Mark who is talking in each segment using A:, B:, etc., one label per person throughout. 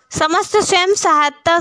A: समस्त स्वयं सहायता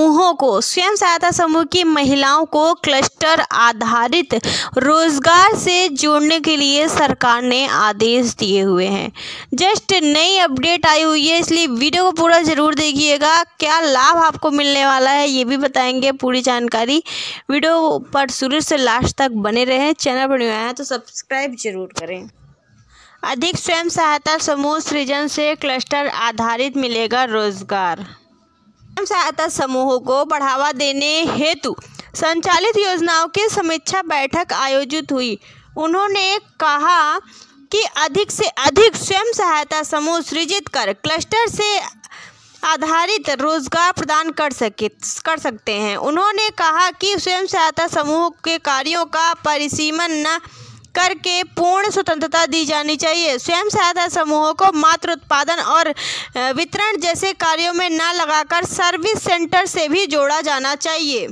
A: समूह की महिलाओं को क्लस्टर आधारित रोजगार से जोड़ने के लिए सरकार ने आदेश दिए हुए हैं। जस्ट नई अपडेट आई हुई है, इसलिए वीडियो को पूरा ज़रूर देखिएगा। क्या लाभ आपको मिलने वाला है ये भी बताएंगे, पूरी जानकारी वीडियो पर शुरू से लास्ट तक बने रहें। चैनल पर नया है तो सब्सक्राइब जरूर करें। अधिक स्वयं सहायता समूह सृजन से क्लस्टर आधारित मिलेगा रोजगार। स्वयं सहायता समूहों को बढ़ावा देने हेतु संचालित योजनाओं की समीक्षा बैठक आयोजित हुई। उन्होंने कहा कि अधिक से अधिक स्वयं सहायता समूह सृजित कर क्लस्टर से आधारित रोजगार प्रदान कर सकते हैं। उन्होंने कहा कि स्वयं सहायता समूह के कार्यों का परिसीमन न करके पूर्ण स्वतंत्रता दी जानी चाहिए। स्वयं सहायता समूहों को मात्र उत्पादन और वितरण जैसे कार्यों में न लगाकर सर्विस सेंटर से भी जोड़ा जाना चाहिए।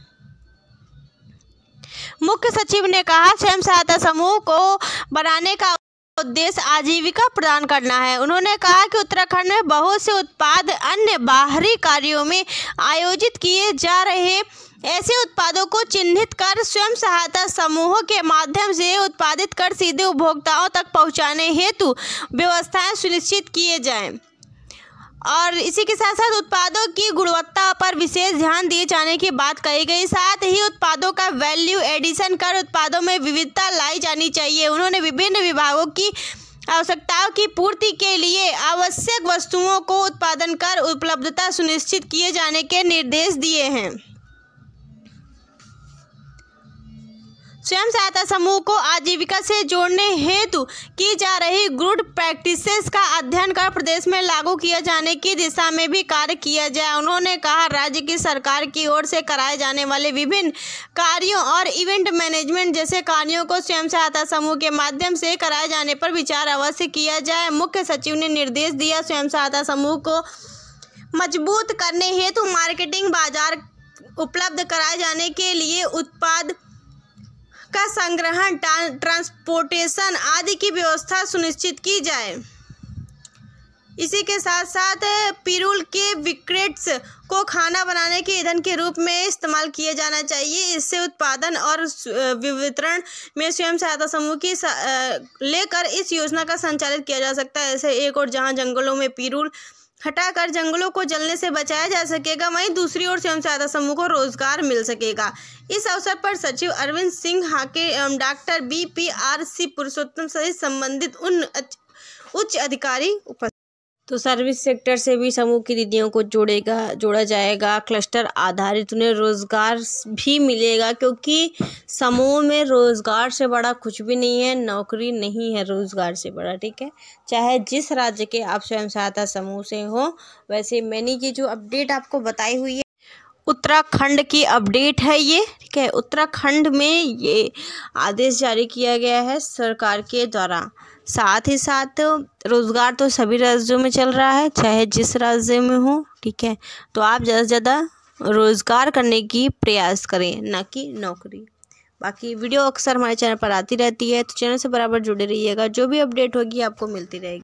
A: मुख्य सचिव ने कहा, स्वयं सहायता समूह को बनाने का उद्देश्य आजीविका प्रदान करना है। उन्होंने कहा कि उत्तराखंड में बहुत से उत्पाद अन्य बाहरी कार्यों में आयोजित किए जा रहे ऐसे उत्पादों को चिन्हित कर स्वयं सहायता समूहों के माध्यम से उत्पादित कर सीधे उपभोक्ताओं तक पहुंचाने हेतु व्यवस्थाएं सुनिश्चित किए जाएं। और इसी के साथ साथ उत्पादों की गुणवत्ता पर विशेष ध्यान दिए जाने की बात कही गई। साथ ही उत्पादों का वैल्यू एडिशन कर उत्पादों में विविधता लाई जानी चाहिए। उन्होंने विभिन्न विभागों की आवश्यकताओं की पूर्ति के लिए आवश्यक वस्तुओं को उत्पादन कर उपलब्धता सुनिश्चित किए जाने के निर्देश दिए हैं। स्वयं सहायता समूह को आजीविका से जोड़ने हेतु की जा रही गुड प्रैक्टिसेस का अध्ययन कर प्रदेश में लागू किए जाने की दिशा में भी कार्य किया जाए। उन्होंने कहा, राज्य की सरकार की ओर से कराए जाने वाले विभिन्न कार्यों और इवेंट मैनेजमेंट जैसे कार्यों को स्वयं सहायता समूह के माध्यम से कराए जाने पर विचार अवश्य किया जाए। मुख्य सचिव ने निर्देश दिया, स्वयं सहायता समूह को मजबूत करने हेतु मार्केटिंग बाजार उपलब्ध कराए जाने के लिए उत्पाद का संग्रहण, ट्रांसपोर्टेशन आदि की व्यवस्था सुनिश्चित की जाए। इसी के साथ साथ पिरूल के ब्रिकेट्स को खाना बनाने के ईंधन के रूप में इस्तेमाल किया जाना चाहिए। इससे उत्पादन और वितरण में स्वयं सहायता समूह की लेकर इस योजना का संचालित किया जा सकता है। ऐसे एक और जहां जंगलों में पिरूल हटाकर जंगलों को जलने से बचाया जा सकेगा, वहीं दूसरी ओर स्वयं सहायता समूह को रोजगार मिल सकेगा। इस अवसर पर सचिव अरविंद सिंह हाके एवं डॉक्टर BPRC पुरुषोत्तम सहित संबंधित उच्च अधिकारी उपस्थित। तो सर्विस सेक्टर से भी समूह की दीदियों को जोड़ा जाएगा। क्लस्टर आधारित उन्हें रोजगार भी मिलेगा, क्योंकि समूह में रोजगार से बड़ा कुछ भी नहीं है, नौकरी नहीं है रोजगार से बड़ा। ठीक है, चाहे जिस राज्य के आप स्वयं सहायता समूह से हो। वैसे मैंने ये जो अपडेट आपको बताई हुई है उत्तराखंड की अपडेट है ये। ठीक है, उत्तराखंड में ये आदेश जारी किया गया है सरकार के द्वारा। साथ ही साथ रोजगार तो सभी राज्यों में चल रहा है, चाहे जिस राज्य में हो। ठीक है, तो आप ज़्यादा से ज़्यादा रोजगार करने की प्रयास करें, ना कि नौकरी। बाकी वीडियो अक्सर हमारे चैनल पर आती रहती है, तो चैनल से बराबर जुड़े रहिएगा। जो भी अपडेट होगी आपको मिलती रहेगी।